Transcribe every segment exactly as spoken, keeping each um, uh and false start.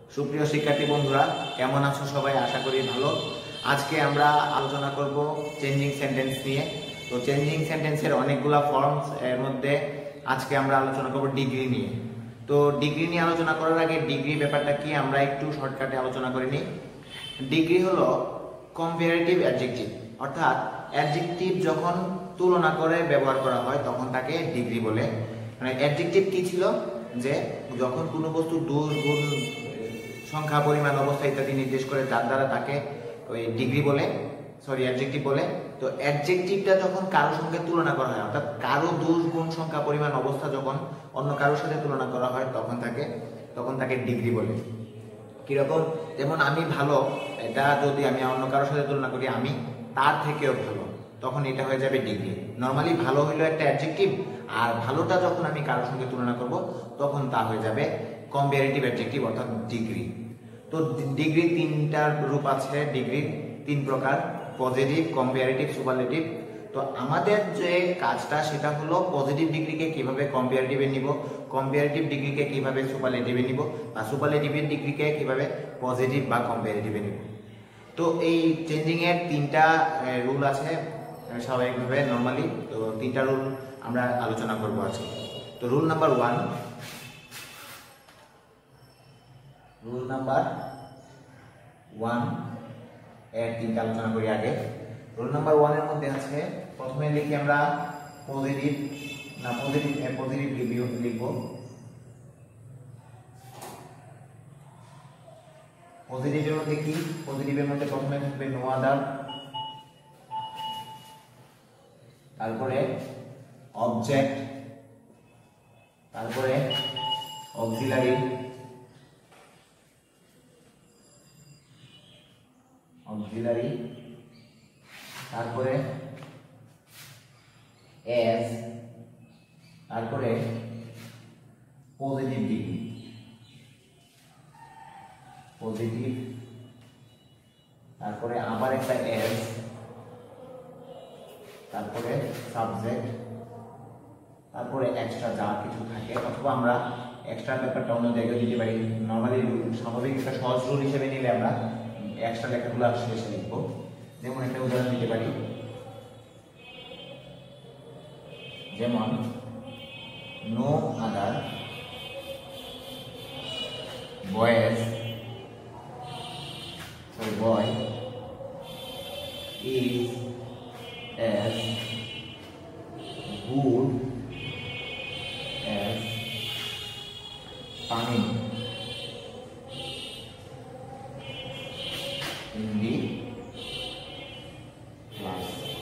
সুপ্রিয় শিক্ষার্থী বন্ধুরা, কেমন আছো সবাই? আশা করি ভালো। আজকে আমরা আলোচনা করব চেঞ্জিং সেন্টেন্স নিয়ে। তো চেঞ্জিং সেন্টেন্সের অনেকগুলা ফর্মস, এর মধ্যে আজকে আমরা আলোচনা করব ডিগ্রি নিয়ে। তো ডিগ্রি নিয়ে আলোচনা করার আগে ডিগ্রি ব্যাপারটা কি আমরা একটু শর্টকাটে আলোচনা করে নিই। ডিগ্রি হলো কম্পারেটিভ অ্যাডজেক্টিভ, অর্থাৎ অ্যাডজেক্টিভ যখন তুলনা করে ব্যবহার করা হয় তখন তাকে ডিগ্রি বলে। মানে অ্যাডজেক্টিভ কি ছিল, যে যখন কোনো বস্তু দোষ গুণ সংখ্যা পরিমাণ অবস্থা ইত্যাদি নির্দেশ করে তার দ্বারা তাকে ওই ডিগ্রি বলে, সরি অ্যাডজেক্টিভ বলে। তো অ্যাডজেক্টিভটা যখন কারোর সঙ্গে তুলনা করা হয়, অর্থাৎ কারো দোষ গুণ সংখ্যা পরিমাণ অবস্থা যখন অন্য কারোর সাথে তুলনা করা হয় তখন তাকে তখন তাকে ডিগ্রি বলে। কিরকম? যেমন আমি ভালো, এটা যদি আমি অন্য কারোর সাথে তুলনা করি আমি তার থেকেও ভালো, তখন এটা হয়ে যাবে ডিগ্রি। নর্মালি ভালো হইলো একটা অ্যাডজেক্টিভ, আর ভালোটা যখন আমি কারোর সঙ্গে তুলনা করব তখন তা হয়ে যাবে কম্পারেটিভ অ্যাডজেক্টিভ, অর্থাৎ ডিগ্রি। তো ডিগ্রি তিনটা রূপ আছে, ডিগ্রি তিন প্রকার: পজিটিভ, কম্পারেটিভ, সুপারলেটিভ। তো আমাদের যে কাজটা সেটা হলো পজিটিভ ডিগ্রিকে কিভাবে কম্পারেটিভে নিব, কম্পারেটিভ ডিগ্রিকে কিভাবে সুপারলেটিভে নিব, বা সুপারলেটিভের ডিগ্রিকে কিভাবে পজিটিভ বা কম্পারেটিভে নিব। তো এই চেঞ্জিং এর তিনটা রুল আছে স্বাভাবিকভাবে নর্মালি। তো তিনটা রুল আমরা আলোচনা করব আজকে। তো rule number one rule number one এর তিনটা আলোচনা করি আগে। রুল নাম্বার ওয়ান এর মধ্যে আছে, প্রথমে লিখি আমরা পজিটিভ, না পজিটিভ পজিটিভ লিখব। পজিটিভের মধ্যে কি? পজিটিভের মধ্যে প্রথমে থাকবে নো আদার, তারপরে অবজেক্ট, তারপরে অক্সিলারি, অক্সিলারি তারপরে এস, তারপরে পজিটিভ ডিগ্রি, পজিটিভ, তারপরে আবার একটা এস, তারপরে সাবজেক্ট, তারপরে এক্সট্রা যা কিছু থাকে, অথবা আমরা এক্সট্রা ব্যাপারটা অন্য জায়গায় দিতে পারি। নর্মালি স্বাভাবিক একটা সহজ রুল হিসেবে নিলে আমরা এক্সট্রা লেখাগুলো শেষে লিখব। যেমন একটা উদাহরণ দিতে পারি, যেমন no other boys sorry boy is as good as coming in the class।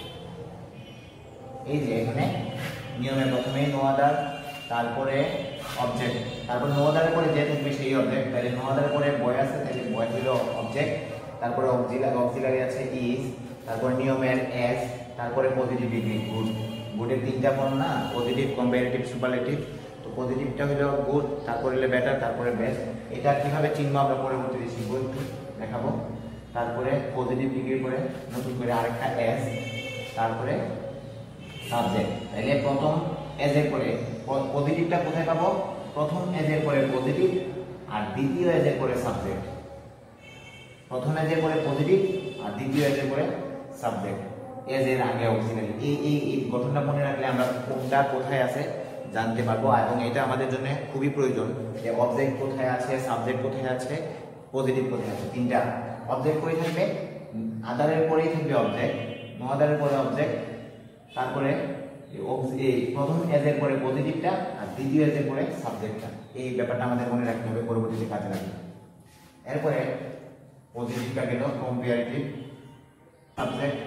এই যে এখানে নিয়মের প্রথমে নো আদার, তারপরে অবজেক্ট, তারপর নো আদারের পরে যে থাকবে সেই অবজেক্ট। তাহলে নো আদারের পরে বয় আছে, তাহলে বয় হলো অবজেক্ট, তারপরে অক্সিলারি অক্সিলারি আছে ইজ, তারপর নিয়মের এস, তারপরে পজিটিভ ডিগ্রি গুড। গুডের তিনটা ফর্ম না, পজিটিভ, কম্পারেটিভ, সুপারলেটিভ। তো পজিটিভটা হলো গুড, তারপরে হলো বেটার, তারপরে বেস্ট। এটা কিভাবে চিহ্ন আমরা পরবর্তীতে শিখব, একটু দেখাবো। তারপরে পজিটিভ ডিগ্রির পরে নতুন করে আরেকটা এস, তারপরে সাবজেক্ট। তাহলে প্রথম এজ এর পরে পজিটিভটা কোথায় পাবো? প্রথম এজ এর পরে পজিটিভ, আর দ্বিতীয় এজ এর পরে সাবজেক্ট। প্রথম এজ এর পরে পজিটিভ, আর দ্বিতীয় এজ এর পরে সাবজেক্ট, এজ এর আগে অক্সিলারি। এই এই এই গঠনটা মনে রাখলে আমরা কোনটা কোথায় আছে জানতে পারবো, এবং এটা আমাদের জন্য খুবই প্রয়োজন যে অবজেক্ট কোথায় আছে, সাবজেক্ট কোথায় আছে, পজিটিভ কোথায় আছে। তিনটা অবজেক্ট কই থাকবে? আদারের পরেই থাকবে অবজেক্ট, নো আদারের পরে অবজেক্ট, তারপরে প্রথম এজ এর পরে পজিটিভটা, আর দ্বিতীয় এজ এর পরে সাবজেক্টটা। এই ব্যাপারটা আমাদের মনে রাখতে হবে, পরবর্তীতে কাজে লাগবে। এরপরে পজিটিভটা গেল, কম্পারেটিভ, সাবজেক্ট,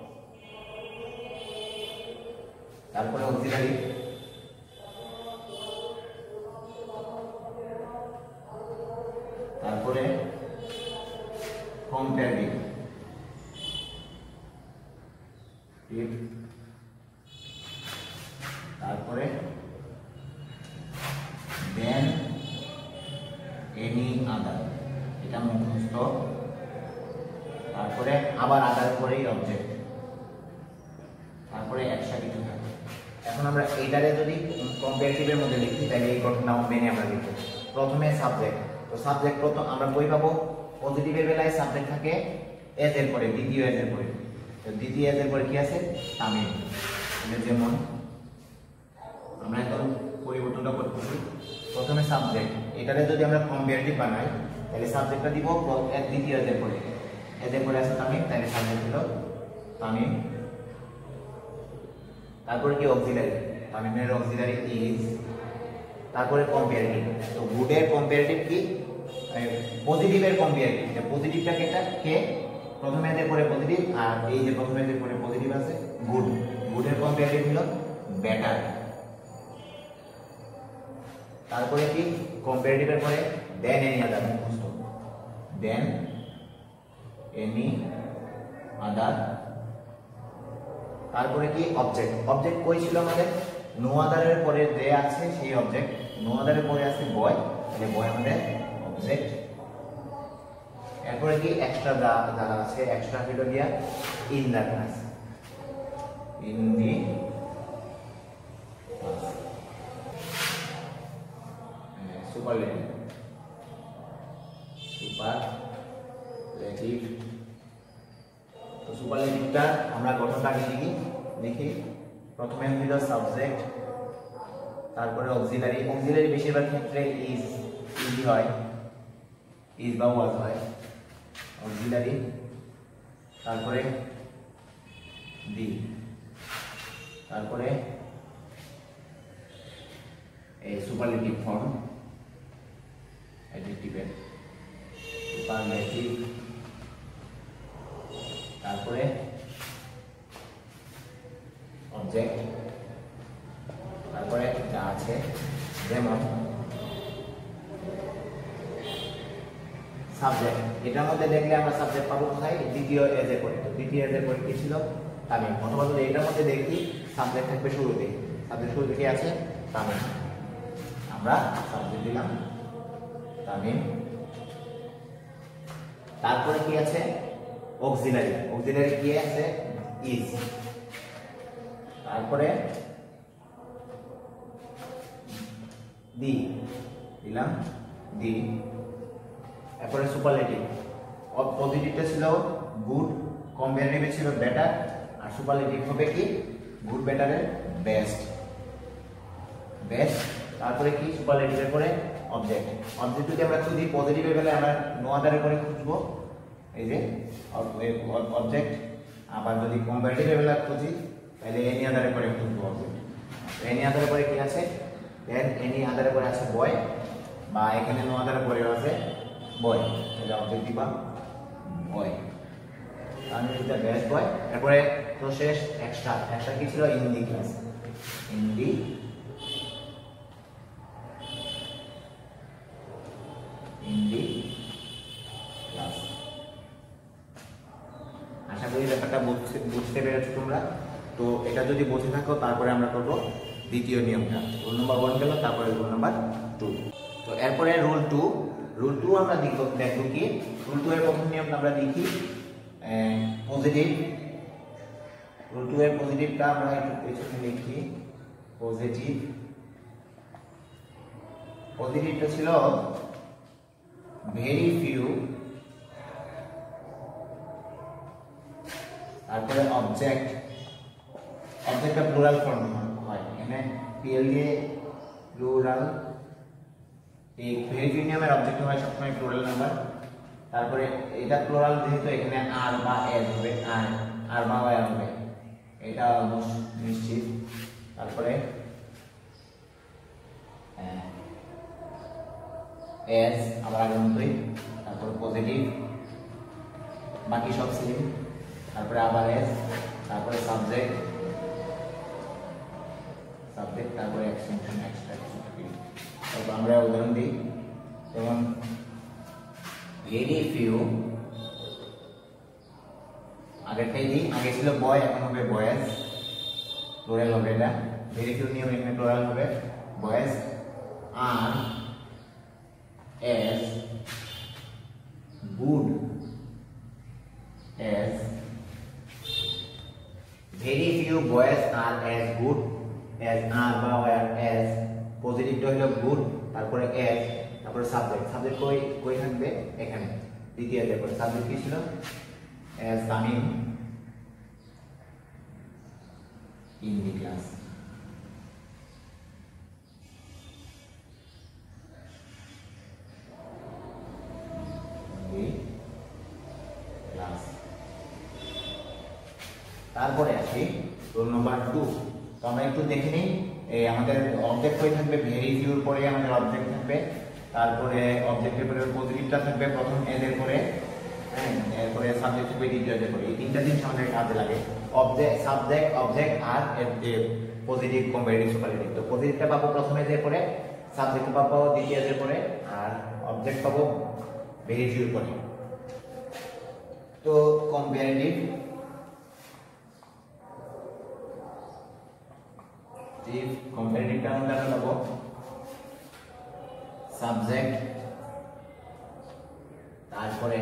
তারপরে অক্সিলারি, তারপরে কম্পারেটিভ, তারপরে দেন এনি আদার, এটা মুখস্থ। তারপরে আবার আদার পরেই অবজেক্ট, তারপরে একশো কিছু থাকে। এখন আমরা এইটারে যদি কম্পারেটিভের মধ্যে লিখি তাহলে এই গঠনটা মেনে আমরা লিখব। প্রথমে সাবজেক্ট, তো সাবজেক্ট প্রথম আমরা কই পাবো, পজিটিভের বেলায় সাবজেক্ট থাকে এজ এর পরে, দ্বিতীয় এজ এর পরে। তো দ্বিতীয় এজ এর পরে কি আছে, তামিল। যেমন আমরা এখন পরিবর্তনটা করতেছি, প্রথমে সাবজেক্ট, এটারে যদি আমরা কম্পারেটিভ বানাই তাহলে সাবজেক্টটা দিব এর দ্বিতীয় এজ এর পরে, এজ এর পরে আছে তামিল, তাহলে সাবজেক্ট হলো তামিল। তারপরে কি অক্সিলারি, তামিলের অক্সিলারি ইজ। তারপরে কম্পারেটিভ, তো গুডের কম্পারেটিভ কি, পজিটিভের কম্পারেটিভ। পজিটিভটা কেটা কে, প্রথমে এদের পরে পজিটিভ, আর এই যে প্রথমে এদের পরে পজিটিভ আছে গুড, গুডের কম্পারেটিভ হলো বেটার। তারপরে কি কম্পারেটিভের পরে দেন এনি আদার, মুখস্থ, দেন এনি আদার। তারপরে কি অবজেক্ট, অবজেক্ট কই ছিল আমাদের, নো আদারের পরে যে আছে সেই অবজেক্ট, নো আদারের পরে আছে বয়, তাহলে বয় আমাদের অবজেক্ট। এরপরে কি এক্সট্রা যারা আছে, এক্সট্রা হলো গিয়া in the class, in the superlative, superlative. তো সুপারলেটিভটা আমরা গঠনটা আগে লিখি, লিখি প্রথমে হলো সাবজেক্ট, তারপরে অক্সিলারি, অক্সিলারি বেশিরভাগ ক্ষেত্রে ইজ, ইজি হয়, ইজ বা ওয়াজ হয়, অক্সিলারি। তারপরে দি, তারপরে এই সুপারলেটিভ ফর্ম, অ্যাডজেক্টিভের সুপারলেটিভ। তারপরে অবজেক্ট, তারপরে যা আছে, যেমন সাবজেক্ট, এটার মধ্যে দেখলে আমরা সাবজেক্ট পাবো কোথায়, দ্বিতীয় এজ এর পরে। দ্বিতীয় এজ এর পরে কি ছিল, তামিল। অথবা যদি এটার মধ্যে দেখি সাবজেক্ট থাকবে শুরুতে, সাবজেক্ট শুরুতে কি আছে, তামিল, আমরা সাবজেক্ট দিলাম তামিল। তারপরে কি আছে, অক্সিলারি, অক্সিলারি কি আছে, ইজ। তারপরে দি দিলাম, দি। এরপরে সুপারলেটিভ, পজিটিভটা ছিল গুড, কম্পারেটিভ ছিল বেটার, আর সুপারলেটিভ হবে কি গুড বেটারের বেস্ট, বেস্ট। তারপরে কি সুপারলেটিভের পরে অবজেক্ট, অবজেক্ট যদি আমরা খুঁজি পজিটিভের বেলায় আমরা নো আদারের পরে খুঁজবো, এই যে অবজেক্ট। আবার যদি কম্পারেটিভের বেলায় খুঁজি তাহলে এনি আদারের পরে খুঁজবো অবজেক্ট। এনি আদারের পরে কি আছে, দেন এনি আদারের পরে আছে বয়, বা এখানে নো আদারের পরে আছে বয়, তাহলে অবজেক্ট দিবা বয়, তাহলে এটা বেস্ট বয়। এরপরে তো শেষ এক্সট্রা, এক্সট্রা কি ছিল, in the class, in the in the class. আশা করি ব্যাপারটা বুঝতে বুঝতে পেরেছো তোমরা। তো এটা যদি বুঝে থাকো তারপরে আমরা করবো দ্বিতীয় নিয়মটা, রুল নাম্বার ওয়ান গেল, তারপরে রুল নাম্বার টু। তো এরপরে রুল টু, রুল টু আমরা দেখবো কি, রুল টু এর প্রথম নিয়মটা আমরা দেখি পজিটিভ। রুল টু এর পজিটিভটা আমরা একটু পেছনে লিখি, পজিটিভ। পজিটিভটা ছিল ভেরি ফিউ, তারপরে অবজেক্ট, অবজেক্টটা প্লুরাল ফর্ম হয়, এখানে পিএল দিয়ে প্লুরাল। এই ভেরি ফিউ নিয়মের অবজেক্ট হয় সবসময় প্লুরাল নাম্বার। তারপরে এটা প্লুরাল যেহেতু এখানে আর বা এজ হবে, আর আর বা ওয়াই হবে, এটা অলমোস্ট নিশ্চিত। তারপরে এজ আবার আগের মতোই, তারপর পজিটিভ, বাকি সব সেম। তারপরে আবার এজ, তারপরে সাবজেক্ট, সাবজেক্ট, তারপরে এক্সটেনশন, এক্সট্রা। তারপর আমরা উদাহরণ দিই, যেমন ভেরি ফিউ, আগেরটাই দিই, আগে ছিল বয়, এখন হবে বয়েজ, প্লুরাল হবে এটা। ভেরি ফিউ নিয়ম এখানে প্লুরাল হবে, বয়েজ। আর as good as, very few boys are as good as, are বা as, পজিটিভটা হলো গুড, তারপরে as, তারপরে সাবজেক্ট সাবজেক্ট কই কই থাকবে এখানে দ্বিতীয় অধ্যায় পরে সাবজেক্ট কি ছিল as Tamim in the class the class তারপরে আসি রোল নাম্বার টু। তো আমরা একটু দেখে নিই এই আমাদের অবজেক্ট কই থাকবে ভেরি ফিউর পরে আমাদের অবজেক্ট থাকবে, তারপরে অবজেক্টের পরে পজিটিভটা থাকবে প্রথম এদের পরে, হ্যাঁ এরপরে সাবজেক্ট থাকবে দ্বিতীয় এদের পরে। এই তিনটা জিনিস আমাদের কাজে লাগে, অবজেক্ট সাবজেক্ট অবজেক্ট আর পজিটিভ কম্পারেটিভ সুপারলেটিভ। তো পজিটিভটা পাবো প্রথম এদের পরে, সাবজেক্ট পাবো দ্বিতীয় এদের পরে, আর অবজেক্ট পাবো ভেরি ফিউর পরে। তো কম্পারেটিভ কম্পারেটিভটা আমরা পাবো সাবজেক্ট, তারপরে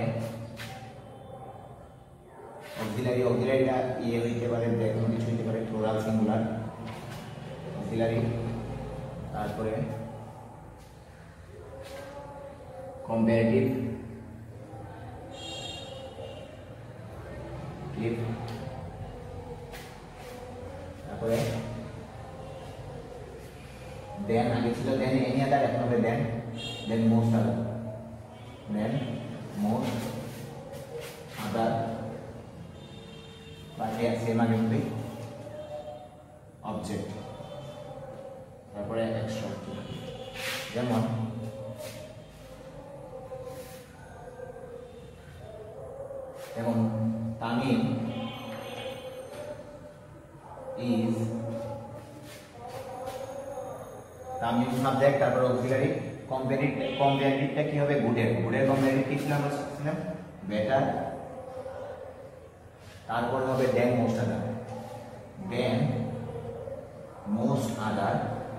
অক্সিলারি, অক্সিলারিটা ইয়ে হইতে পারে যে কোনো কিছু হইতে পারে প্লুরাল সিঙ্গুলার অক্সিলারি, তারপরে কম্পারেটিভ ক্লিপ, তারপরে দেন আগে ছিল দেন এনি আদার, এখন হবে দেন দেন মোস্ট আদার, দেন মোস্ট আদার বাকি সেম আগে হবে অবজেক্ট, তারপরে এক্সট্রা যেমন যেমন তামিম ইজ তামিম সাবজেক্ট, তারপর অক্সিলারি কম্পারেটিভ, কম্পারেটিভটা কি হবে গুডের, গুডের কম্পারেটিভ কি ছিল আমরা শিখছিলাম বেটার, তারপর হবে দেন মোস্ট আদার, দেন মোস্ট আদার,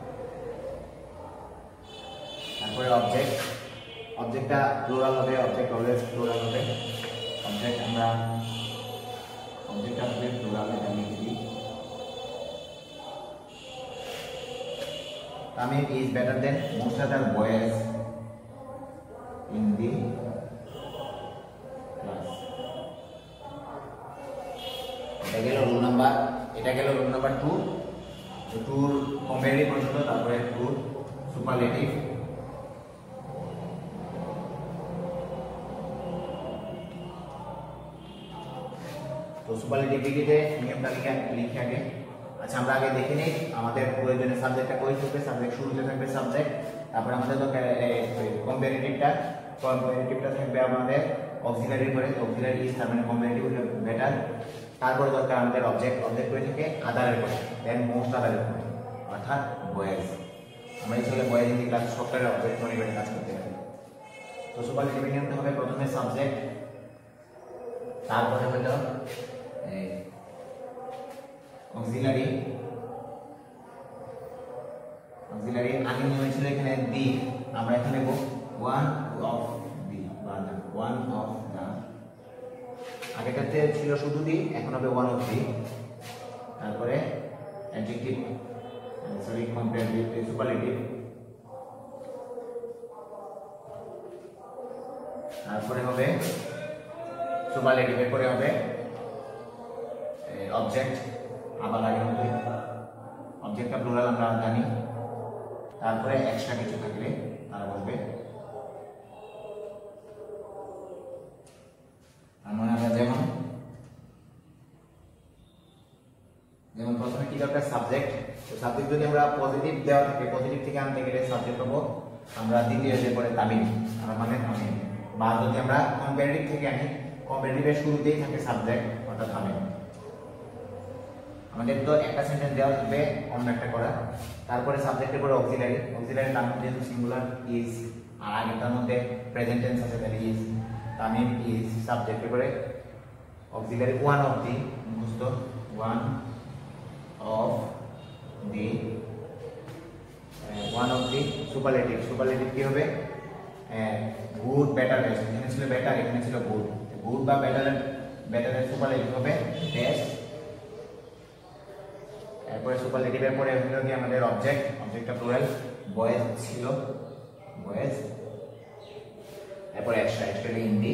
তারপরে অবজেক্ট, অবজেক্টটা প্লুরাল হবে, অবজেক্ট অলওয়েজ প্লুরাল হবে, অবজেক্ট আমরা অবজেক্টটা হবে প্লুরাল, এটা লিখে দিই Tamim is better than most other boys in the class. এটা গেল রুল নাম্বার, এটা গেল রুল নাম্বার টু। তো টুর কম্পারেটিভ পর্যন্ত, তারপরে টুর সুপারলেটিভ। তো সুপারলেটিভিটিতে নিয়মটা লিখে লিখে আগে। আচ্ছা আমরা আগে দেখে নিই আমাদের প্রয়োজনীয় সাবজেক্টটা কই থাকবে, সাবজেক্ট শুরুতে থাকবে সাবজেক্ট, তারপরে আমাদের দরকার কম্পারেটিভটা, কম্পারেটিভটা থাকবে আমাদের অক্সিলারির পরে, অক্সিলারি ইজ তার মানে কম্পারেটিভ বেটার, তারপরে দরকার আমাদের অবজেক্ট, অবজেক্ট কই থাকে আদারের পরে, দেন মোস্ট আদারের পরে অর্থাৎ বয়েজ। আমরা আসলে boys in the class software object মনিটরে কাজ করতে পারি। তো সুপারলেটিভ নিয়মটা হবে প্রথমে সাবজেক্ট, তারপরে হলো অক্সিলারি, অক্সিলারি আগে নিয়ম ছিল এখানে দি, আমরা এখানে নেব ওয়ান অফ দি বা ওয়ান অফ দা, আগেটাতে ছিল শুধু দি, এখন হবে ওয়ান অফ দি, তারপরে অ্যাডজেক্টিভ সরি কম্পারেটিভ সুপারলেটিভ, তারপরে হবে সুপারলেটিভ, এরপরে হবে অবজেক্ট, আবার আগে মতোই অবজেক্টটা প্লুরাল আমরা জানি, তারপরে এক্সট্রা কিছু থাকলে তারা বলবে, আমরা যেমন যেমন প্রথমে কি দরকার সাবজেক্ট। তো সাবজেক্ট যদি আমরা পজিটিভ দেওয়া থাকে, পজিটিভ থেকে আনতে গেলে সাবজেক্ট পাবো আমরা দ্বিতীয় যে পরে তামিম, আমরা মানে তামিম, বা যদি আমরা কম্পারেটিভ থেকে আনি, কম্পারেটিভের শুরুতেই থাকে সাবজেক্ট অর্থাৎ তামিম। আমাদের তো একটা সেন্টেন্স দেওয়া থাকবে অন্য একটা করা, তারপরে সাবজেক্টের পরে অক্সিলারি, অক্সিলারি তার মধ্যে যেহেতু সিঙ্গুলার ইজ, আর আগেরটার মধ্যে প্রেজেন্ট টেন্স আছে তাহলে ইজ, তামিম ইজ, সাবজেক্টের পরে অক্সিলারি ওয়ান অফ দি, মুখস্থ one of the, one of the superlative, superlative কি হবে গুড বেটার বেস্ট, এখানে ছিল বেটার এখানে ছিল গুড, গুড বা বেটার, বেটারের সুপারলেটিভ হবে বেস্ট, এরপরে সুপারলেটিভের পরে হলো কি আমাদের অবজেক্ট, অবজেক্টটা প্লুরাল, বয়েজ ছিল বয়েজ, এরপর এক্সট্রা এক্সট্রা হিন্দি।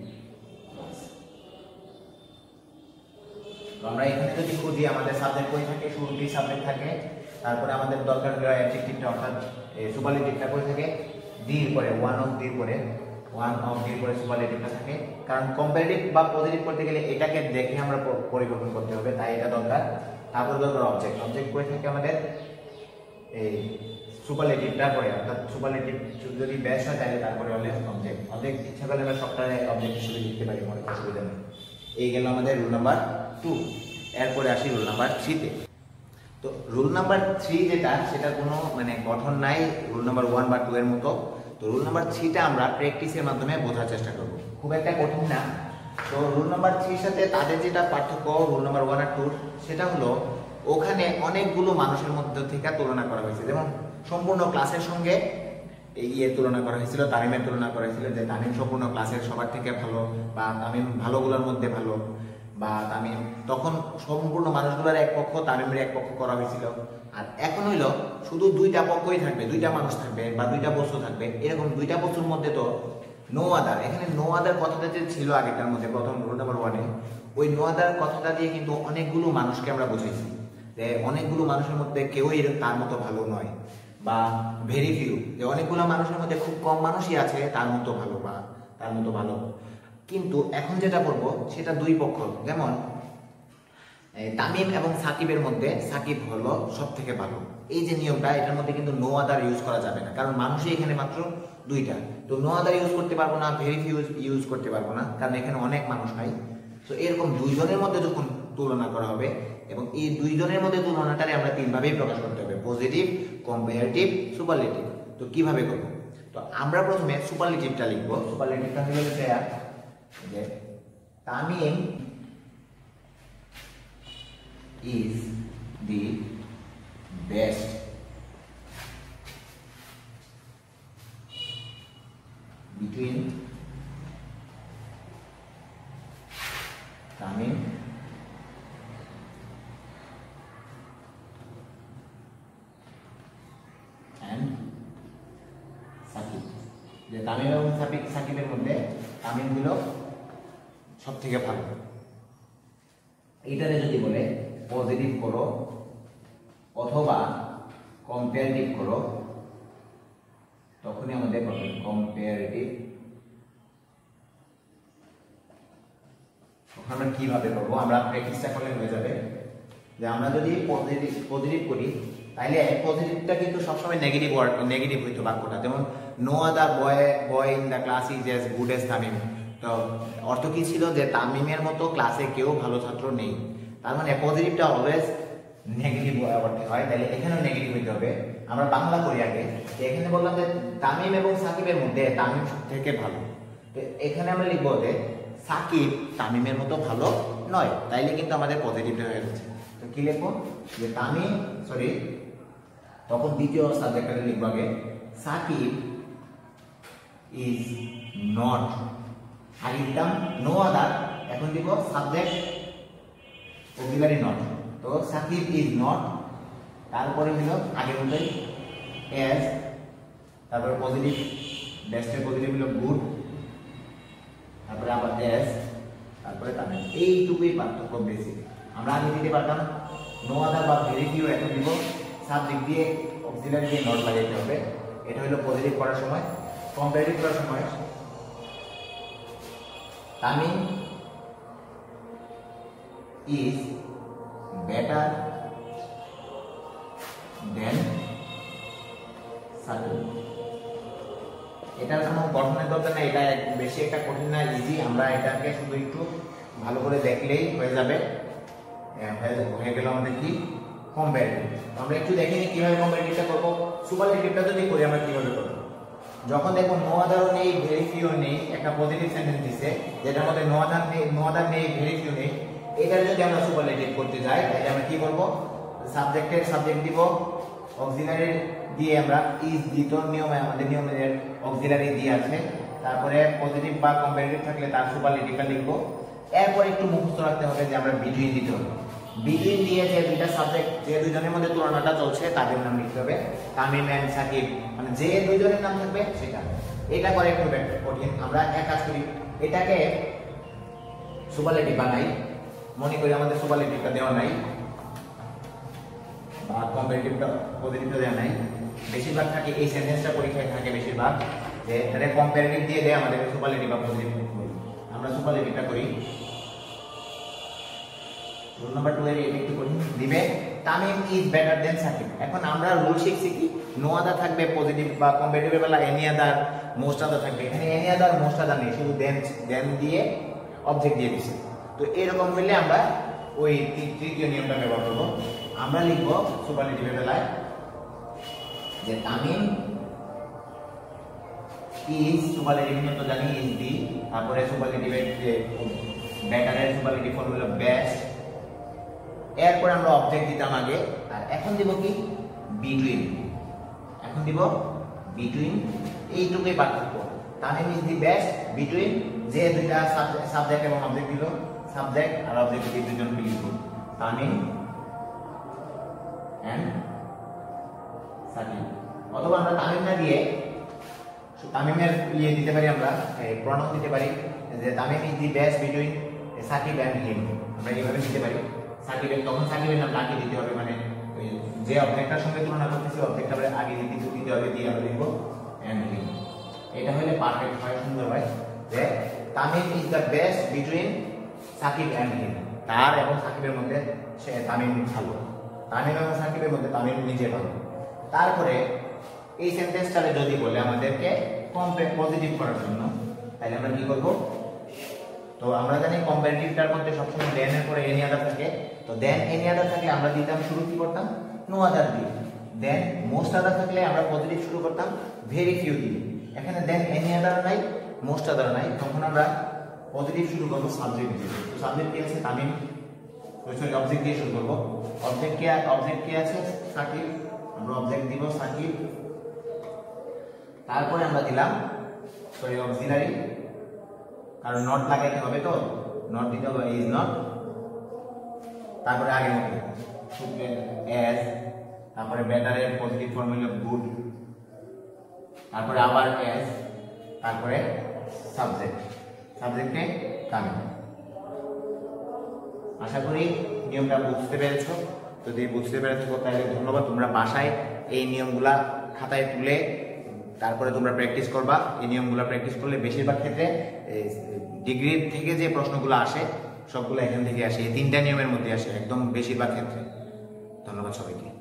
তো আমরা এখানে যদি খুঁজি আমাদের সাবজেক্ট কই থাকে, শুরুতেই সাবজেক্ট থাকে, তারপরে আমাদের দরকার অ্যাডজেক্টিভটা অর্থাৎ সুপারলেটিভটা কই থাকে, দির পরে, ওয়ান অফ দির পরে, ওয়ান অফ দির পরে সুপারলেটিভটা থাকে। কারণ কম্পারেটিভ বা পজিটিভ করতে গেলে এটাকে দেখে আমরা পরিবর্তন করতে হবে, তাই এটা দরকার। তারপর দরকার অবজেক্ট। অবজেক্ট কই থাকে আমাদের এই সুপারলেটিভটা পরে, অর্থাৎ সুপারলেটিভ যদি বেশ হয় তাহলে তারপরে হলে অবজেক্ট। অবজেক্ট ইচ্ছা করলে আমরা সবটারে অবজেক্ট হিসেবে লিখতে পারি, মনে অসুবিধা নেই। এই গেল আমাদের রুল নাম্বার টু। এরপরে আসি রুল নাম্বার থ্রিতে। তো রুল নাম্বার থ্রি যেটা, সেটা কোনো মানে গঠন নাই রুল নাম্বার ওয়ান বা টু এর মতো। তো রুল নাম্বার থ্রিটা আমরা প্র্যাকটিসের মাধ্যমে বোঝার চেষ্টা করব, খুব একটা কঠিন না। তো রুল নাম্বার থ্রির সাথে তাদের যেটা পার্থক্য রুল নাম্বার ওয়ান আর টুর, সেটা হলো ওখানে অনেকগুলো মানুষের মধ্যে থেকে তুলনা করা হয়েছে। যেমন সম্পূর্ণ ক্লাসের সঙ্গে ইয়ে তুলনা করা হয়েছিল, তামিমের তুলনা করা হয়েছিল, যে তামিম সম্পূর্ণ ক্লাসের সবার থেকে ভালো, বা তামিম ভালোগুলোর মধ্যে ভালো, বা তামিম তখন সম্পূর্ণ মানুষগুলোর এক পক্ষ, তামিমের এক পক্ষ করা হয়েছিল। আর এখন হইলো শুধু দুইটা পক্ষই থাকবে, দুইটা মানুষ থাকবে বা দুইটা বস্তু থাকবে, এরকম দুইটা বস্তুর মধ্যে তো নো আদার। এখানে নো আদার কথাটা যে ছিল আগেকার মধ্যে প্রথম রুল নাম্বার ওয়ানে, ওই নো আদার কথাটা দিয়ে কিন্তু অনেকগুলো মানুষকে আমরা বুঝাইছি যে অনেকগুলো মানুষের মধ্যে কেউই তার মতো ভালো নয়, বা ভেরি ফিউ, যে অনেকগুলো মানুষের মধ্যে খুব কম মানুষই আছে তার মতো ভালো বা তার মতো ভালো। কিন্তু এখন যেটা বলবো সেটা দুই পক্ষ। যেমন তামিম এবং সাকিবের মধ্যে সাকিব হলো সব থেকে ভালো, এই যে নিয়মটা, এটার মধ্যে কিন্তু নো আদার ইউজ করা যাবে না, কারণ মানুষই এখানে মাত্র দুইটা। তো নো আদার ইউজ করতে পারবো না, ভেরি ফিউ ইউজ করতে পারবো না, কারণ এখানে অনেক মানুষ নাই। তো এরকম দুইজনের মধ্যে যখন তুলনা করা হবে, এবং এই দুইজনের মধ্যে তুলনাটারে আমরা তিনভাবেই প্রকাশ করতে হবে, পজিটিভ, কম্পারেটিভ, সুপারলেটিভ। তো কিভাবে করবো? তো আমরা প্রথমে সুপারলেটিভটা লিখবো। সুপারলেটিভটা হলো যে Tamim is the best between Tamim and Sakib। যে তামিম এবং সাকিবের মধ্যে তামিম হলো সব থেকে ভালো। এইটারে যদি বলে পজিটিভ করো অথবা কম্পারেটিভ করো, তখনই আমাদের বলবে কম্পারেটিভ। আমরা কিভাবে করবো? আমরা প্র্যাকটিসটা করলে হয়ে যাবে। যে আমরা যদি পজিটিভ পজিটিভ করি, তাহলে পজিটিভটা কিন্তু সবসময় নেগেটিভ ওয়ার্ড, নেগেটিভ হইতো বাক্যটা। যেমন no other boy boy in the class is as good as Tamim. তো অর্থ কি ছিল? যে তামিমের মতো ক্লাসে কেউ ভালো ছাত্র নেই। তার মানে পজিটিভটা অলওয়েজ নেগেটিভ অর্থে হয়, তাহলে এখানেও নেগেটিভ হইতে হবে। আমরা বাংলা করি আগে। এখানে বললাম যে তামিম এবং সাকিবের মধ্যে তামিম সব থেকে ভালো। তো এখানে আমরা লিখবো যে সাকিব তামিমের মতো ভালো নয়, তাইলে কিন্তু আমাদের পজিটিভটা হয়ে যাচ্ছে। তো কি লিখবো? যে তামিম সরি তখন দ্বিতীয় সাবজেক্টটা লিখবো আগে, সাকিব ইজ নট। আগে দিতাম নো আদার, এখন দিব সাবজেক্ট অক্সিলারি নট। তো সাকিব ইজ নট, তারপরে হল আগের মতোই এজ, তারপরে পজিটিভ, বেস্টের পজিটিভ হলো গুড, তারপরে আবার এজ, তারপরে তামিম। এইটুকুই পার্থক্য বেশি। আমরা আগে দিতে পারতাম নো আদার বা ভেরি ফিউ, এখন দিব সাবজেক্ট দিয়ে অক্সিলারি দিয়ে নট লাগাইতে হবে। এটা হলো পজিটিভ করার সময়। কম্পারেটিভ করার সময় Tamim is better than Sakib। এটার কোনো গঠনের দরকার নাই, এটা বেশি একটা কঠিন না, ইজি। আমরা এটাকে শুধু একটু ভালো করে দেখলেই হয়ে যাবে। হয়ে গেল আমাদের কি কম্পারেটিভ। আমরা একটু দেখে নিই কিভাবে কম্পারেটিভটা করবো। সুপারলেটিভটা যদি করি আমরা কিভাবে করবো? যখন দেখো নো আদারও নেই, ভেরি ফিউ নেই, একটা পজিটিভ সেন্টেন্স দিছে যেটার মধ্যে নো আদার নেই, নো আদার নেই, ভেরি ফিউ নেই, এটা যদি আমরা সুপারলেটিভ করতে যাই তাহলে আমরা কি করব? সাবজেক্টের সাবজেক্ট দিব, অক্সিলারি দিয়ে আমরা ইজ দ্বিতীয় নিয়মে আমাদের নিয়মের অক্সিলারি দিয়ে আছে, তারপরে পজিটিভ বা কম্পারেটিভ থাকলে তার সুপারলেটিভটা লিখব। এরপর একটু মুখস্থ রাখতে হবে যে আমরা বিটুইন দিতে হবে। বিটুইন দিয়ে যে দুইটা সাবজেক্ট, যে দুইজনের মধ্যে তুলনাটা চলছে তাদের নাম লিখতে হবে, তামিম এন্ড সাকিব, মানে যে দুইজনের নাম থাকবে সেটা। এটা করে একটু কঠিন। আমরা এক কাজ করি, এটাকে সুপারলেটিভ বানাই। মনে করি আমাদের সুপারলেটিভটা দেওয়া নাই বা কম্পারেটিভটা পজিটিভটা দেওয়া নাই। বেশিরভাগ থাকে এই সেন্টেন্সটা পরীক্ষায় থাকে বেশিরভাগ যে এটা কম্পারেটিভ দিয়ে দেয় আমাদের সুপারলেটিভ বা পজিটিভ। আমরা সুপারলেটিভটা করি। রুল নাম্বার টু এর একটু কঠিন দিবে, Tamim is better than Sakib. এখন আমরা রুল শিখছি কি, নো আদার থাকবে পজিটিভ বা কম্পারেটিভ বেলা এনি আদার মোস্ট আদার থাকবে। এখানে এনি আদার মোস্ট আদার নেই, শুধু দেন দেন দিয়ে অবজেক্ট দিয়ে দিছে। তো এরকম হইলে আমরা ওই তৃতীয় নিয়মটা ব্যবহার করব। আমরা লিখব সুপারলেটিভের বেলায় যে তামিম ইজ, সুপারলেটিভ নিয়ম তো জানি ইজ দি, তারপরে সুপারলেটিভের যে বেটারের সুপারলেটিভ ফর্ম হলো বেস্ট। এরপর আমরা অবজেক্ট দিতাম আগে, আর এখন দিব কি বিটুইন। এখন দিব বিটুইন, এইটুকুই পার্থক্য। Tamim is the best between, যে দুইটা সাবজেক্ট এবং অবজেক্ট দিল, সাবজেক্ট আর অবজেক্ট দিয়ে দুজন লিখব তামিম এন্ড সাকিব। অথবা আমরা তামিম না দিয়ে তামিমের ইয়ে দিতে পারি, আমরা প্রনাউন দিতে পারি যে Tamim is the best between Sakib and him. আমরা এইভাবে দিতে পারি। সাকিবের তখন সাকিবের নাম আগে দিতে হবে, মানে ওই যে অবজেক্টটার সঙ্গে তুলনা করতেছি অবজেক্টটা আমরা আগে দিতে দিতে হবে, দিয়ে আমরা লিখব এন্ড হিম। এটা হলে পারফেক্ট হয়, সুন্দর হয় যে Tamim is the best between Sakib and him. তার এবং সাকিবের মধ্যে সে তামিম ভালো, তামিম এবং সাকিবের মধ্যে তামিম নিজে ভালো। তারপরে এই সেন্টেন্সটারে যদি বলে আমাদেরকে কম্পেয়ার পজিটিভ করার জন্য, তাহলে আমরা কি করব? তো আমরা জানি কম্পারেটিভটার মধ্যে সবসময় দেন এর পরে এনি আদার থাকে। তো দেন এনি আদার থাকলে আমরা দিতাম শুরু কি করতাম নো আদার দিয়ে। দেন মোস্ট আদার থাকলে আমরা পজিটিভ শুরু করতাম ভেরি ফিউ দিয়ে। এখানে দেন এনি আদার নাই, মোস্ট আদার নাই, তখন আমরা পজিটিভ শুরু করব সাবজেক্ট দিয়ে। তো সাবজেক্ট কি আছে তামিম, সরি অবজেক্ট দিয়ে শুরু করব। অবজেক্ট কি অবজেক্ট কি আছে সাকিব, আমরা অবজেক্ট দিব সাকিব। তারপরে আমরা দিলাম সরি অক্সিলারি, কারণ নট লাগাইতে হবে, তো নট দিতে হবে ইজ নট। তারপরে আগের মতো এজ, তারপরে বেটারের পজিটিভ ফর্ম হলো গুড, তারপরে আবার এজ, তারপরে সাবজেক্ট, সাবজেক্টে তামিম। আশা করি নিয়মটা বুঝতে পেরেছো। যদি বুঝতে পেরেছো তাহলে ধন্যবাদ। তোমরা বাসায় এই নিয়মগুলা খাতায় তুলে তারপরে তোমরা প্র্যাকটিস করবা। এই নিয়মগুলো প্র্যাকটিস করলে বেশিরভাগ ক্ষেত্রে ডিগ্রি থেকে যে প্রশ্নগুলো আসে সবগুলো এখান থেকে আসে, এই তিনটা নিয়মের মধ্যে আসে একদম বেশিরভাগ ক্ষেত্রে। ধন্যবাদ সবাইকে।